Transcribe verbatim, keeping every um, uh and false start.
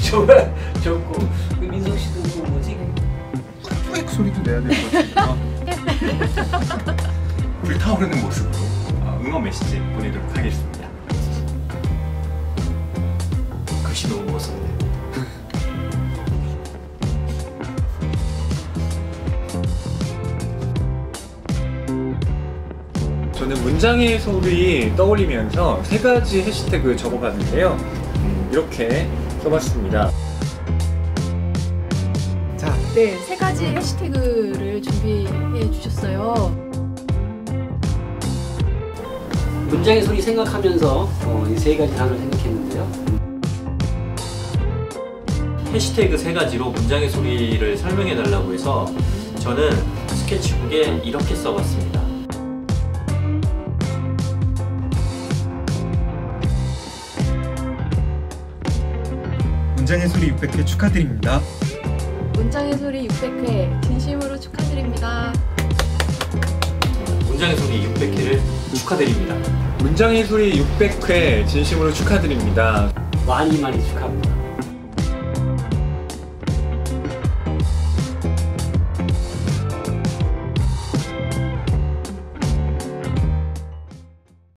정말 좋고 그 민석 씨도 그 뭐지? 뿌액 소리도 내야 될 것 같습니다. 불타오르는 모습으로 응원 메시지 보내도록 하겠습니다. 글씨 너무 멋있네. 저는 문장의 소리 떠올리면서 세 가지 해시태그 적어봤는데요. 음, 이렇게 써봤습니다. 자, 네, 세 가지 해시태그를 준비해 주셨어요. 문장의 소리 생각하면서 어, 이 세 가지 단어를 생각했는데요. 해시태그 세 가지로 문장의 소리를 설명해 달라고 해서 저는 스케치북에 이렇게 써봤습니다. 문장의 소리 육백 회 축하드립니다. 문장의 소리 육백 회 진심으로 축하드립니다. 문장의 소리 육백 회를 축하드립니다. 문장의 소리 육백 회 진심으로 축하드립니다. 많이 많이 축하합니다.